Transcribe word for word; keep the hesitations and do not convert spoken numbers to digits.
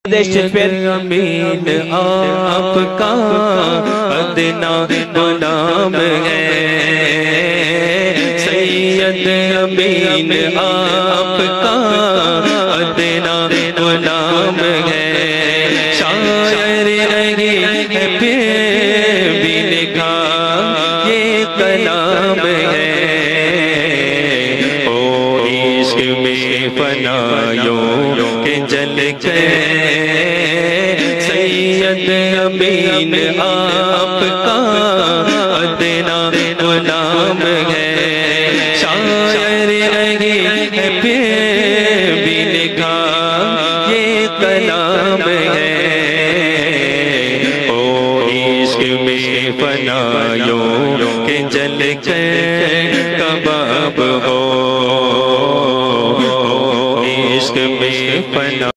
अमीन आपका अदना गुलाम है, सैयद अमीन आपका अदना गुलाम है। शायर नहीं है फिर भी लिखा ये कलाम है, ओ इश्क में फनायों के जल के सैयद अमीन आपका अदना गुलाम है। शायर नहीं है फिर भी लिखा ये कलाम है, ओ इश्क में फनायों के जल के कबाब हो, इश्क में फना